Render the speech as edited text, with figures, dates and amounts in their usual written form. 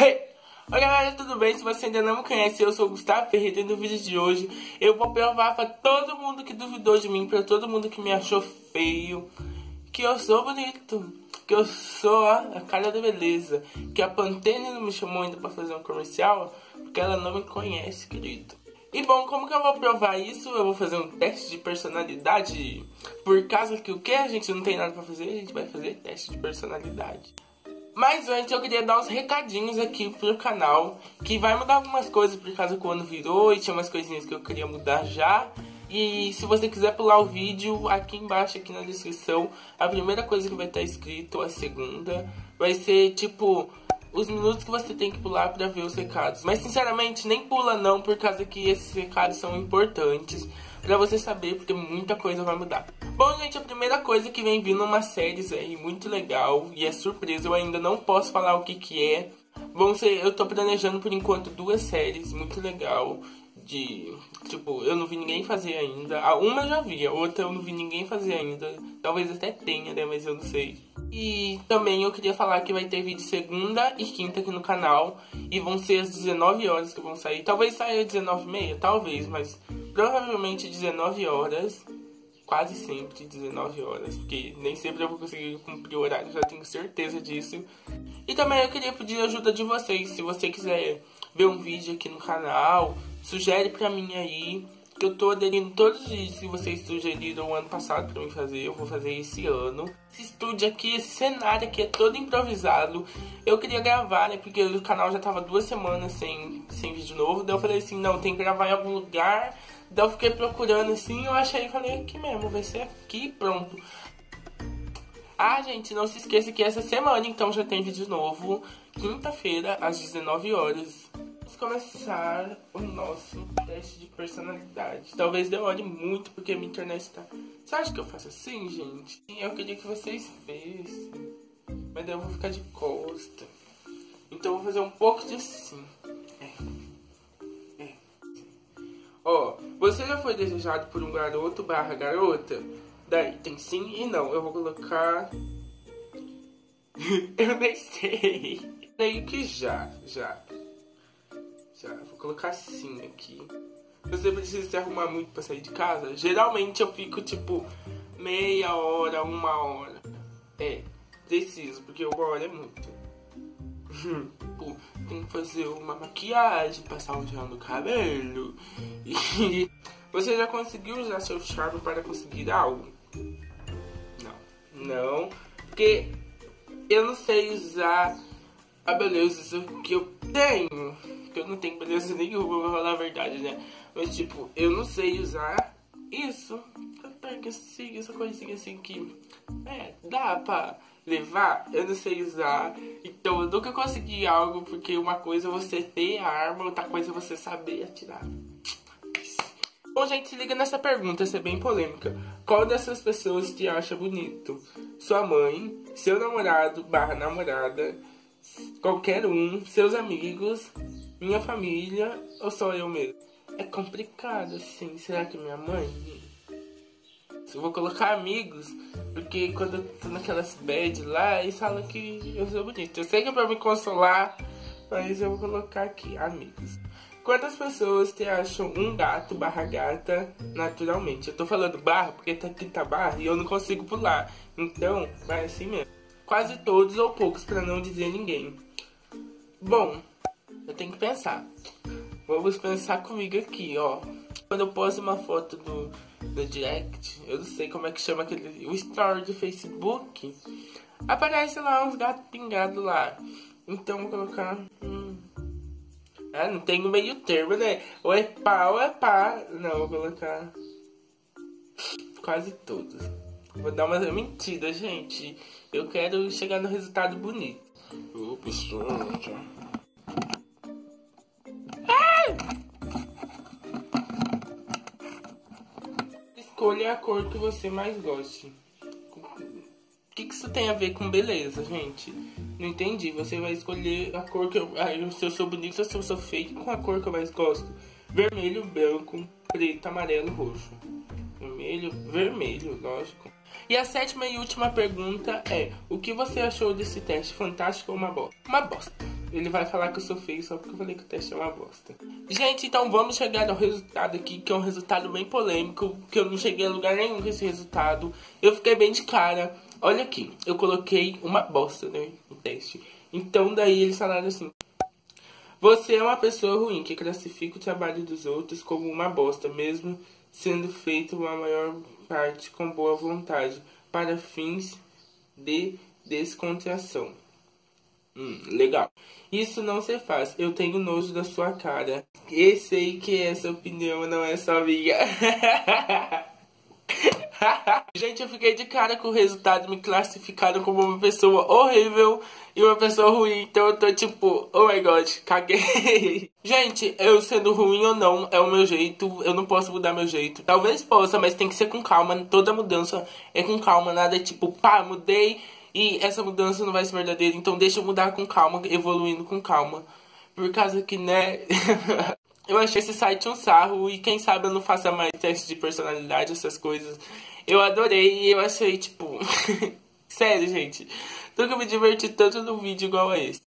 Oi galera, tudo bem? Se você ainda não me conhece, eu sou o Gustavo Ferreira e no vídeo de hoje eu vou provar pra todo mundo que duvidou de mim, pra todo mundo que me achou feio, que eu sou bonito, que eu sou a cara da beleza, que a Pantene não me chamou ainda pra fazer um comercial, porque ela não me conhece, querido. E bom, como que eu vou provar isso? Eu vou fazer um teste de personalidade, por causa que o que a gente não tem nada pra fazer, a gente vai fazer teste de personalidade. Mas antes eu queria dar uns recadinhos aqui pro canal, que vai mudar algumas coisas por causa que o ano virou e tinha umas coisinhas que eu queria mudar já. E se você quiser pular o vídeo, aqui embaixo, aqui na descrição, a primeira coisa que vai estar escrito, a segunda, vai ser tipo os minutos que você tem que pular pra ver os recados. Mas sinceramente, nem pula não, por causa que esses recados são importantes pra você saber, porque muita coisa vai mudar. Bom, gente, a primeira coisa que vem vindo umas séries aí muito legal, e é surpresa, eu ainda não posso falar o que é. Vão ser, eu tô planejando por enquanto 2 séries muito legal, de, tipo, eu não vi ninguém fazer ainda. A uma eu já vi, a outra eu não vi ninguém fazer ainda. Talvez até tenha, né, mas eu não sei. E também eu queria falar que vai ter vídeo segunda e quinta aqui no canal, e vão ser às 19 horas que vão sair. Talvez saia às 19h30, talvez, mas provavelmente 19 horas. Quase sempre 19 horas, porque nem sempre eu vou conseguir cumprir o horário, já tenho certeza disso. E também eu queria pedir a ajuda de vocês, se você quiser ver um vídeo aqui no canal, sugere pra mim aí, que eu tô aderindo todos os vídeos que vocês sugeriram o ano passado pra mim fazer, eu vou fazer esse ano. Esse estúdio aqui, esse cenário aqui é todo improvisado, eu queria gravar, né, porque o canal já tava 2 semanas sem vídeo novo, daí eu falei assim, não, tem que gravar em algum lugar. Daí eu fiquei procurando assim, eu achei e falei, aqui mesmo, vai ser aqui, pronto. Ah, gente, não se esqueça que essa semana, então, já tem vídeo novo, quinta-feira, às 19 horas. Vamos começar o nosso teste de personalidade. Talvez demore muito, porque a minha internet tá... Você acha que eu faço assim, gente? Sim, eu queria que vocês vissem, mas daí eu vou ficar de costa. Então eu vou fazer um pouco de assim. Ó, você já foi desejado por um garoto / garota? Daí tem sim e não. Eu vou colocar... eu nem sei. Daí que já. Vou colocar sim aqui. Você precisa se arrumar muito pra sair de casa? Geralmente eu fico tipo meia hora, 1 hora. Preciso, porque 1 hora é muito. Tem que fazer uma maquiagem, passar um gel no cabelo. E você já conseguiu usar seu charme para conseguir algo? Não, porque eu não sei usar a beleza que eu tenho. Porque eu não tenho beleza nenhuma, vou falar a verdade, né? Mas tipo, eu não sei usar isso. Eu tenho assim, essa coisinha assim que dá pra levar, eu não sei usar. Então eu nunca consegui algo, porque uma coisa é você ter a arma, outra coisa é você saber atirar. Bom, gente, se liga nessa pergunta, essa é bem polêmica. Qual dessas pessoas te acha bonito? Sua mãe, seu namorado / namorada, qualquer um, seus amigos, minha família ou só eu mesmo? É complicado, assim. Será que minha mãe? Eu vou colocar amigos, porque quando eu tô naquelas bad lá, eles falam que eu sou bonito. Eu sei que é pra me consolar, mas eu vou colocar aqui, amigos. Quantas pessoas te acham um gato / gata naturalmente? Eu tô falando barra porque tá aqui tá barra e eu não consigo pular. Então, vai assim mesmo. Quase todos ou poucos, pra não dizer ninguém. Bom, eu tenho que pensar. Vamos pensar comigo aqui, ó. Quando eu posto uma foto no direct, eu não sei como é que chama aquele... O story do Facebook. Aparece lá uns gatos pingados lá. Então vou colocar... não tem um meio termo, né? Ou é pá ou é pá. Não, vou colocar... Quase todos. Vou dar uma mentira, gente. Eu quero chegar no resultado bonito. Ô, pessoal... Escolha a cor que você mais goste. O que isso tem a ver com beleza, gente? Não entendi. Você vai escolher a cor que eu... se eu sou bonito ou se eu sou feio, com a cor que eu mais gosto. Vermelho, branco, preto, amarelo, roxo. Vermelho, lógico. E a 7ª e última pergunta é: o que você achou desse teste? Fantástico ou uma bosta? Uma bosta. Ele vai falar que eu sou feio só porque eu falei que o teste é uma bosta. Gente, então vamos chegar ao resultado aqui, que é um resultado bem polêmico, que eu não cheguei a lugar nenhum com esse resultado. Eu fiquei bem de cara. Olha aqui, eu coloquei uma bosta, né, no teste. Então daí eles falaram assim: você é uma pessoa ruim, que classifica o trabalho dos outros como uma bosta, mesmo sendo feito a maior parte com boa vontade, para fins de descontração. Legal. Isso não se faz. Eu tenho nojo da sua cara. E sei que essa opinião não é só minha. Gente, eu fiquei de cara com o resultado. Me classificaram como uma pessoa horrível e uma pessoa ruim. Então eu tô tipo, oh my god, caguei. Gente, eu sendo ruim ou não, é o meu jeito. Eu não posso mudar meu jeito. Talvez possa, mas tem que ser com calma. Toda mudança é com calma. Nada é tipo, pá, mudei e essa mudança não vai ser verdadeira. Então deixa eu mudar com calma, evoluindo com calma. Por causa que, né... Eu achei esse site um sarro e quem sabe eu não faça mais teste de personalidade, essas coisas. Eu adorei e eu achei, tipo... Sério, gente. Nunca me diverti tanto num vídeo igual a esse.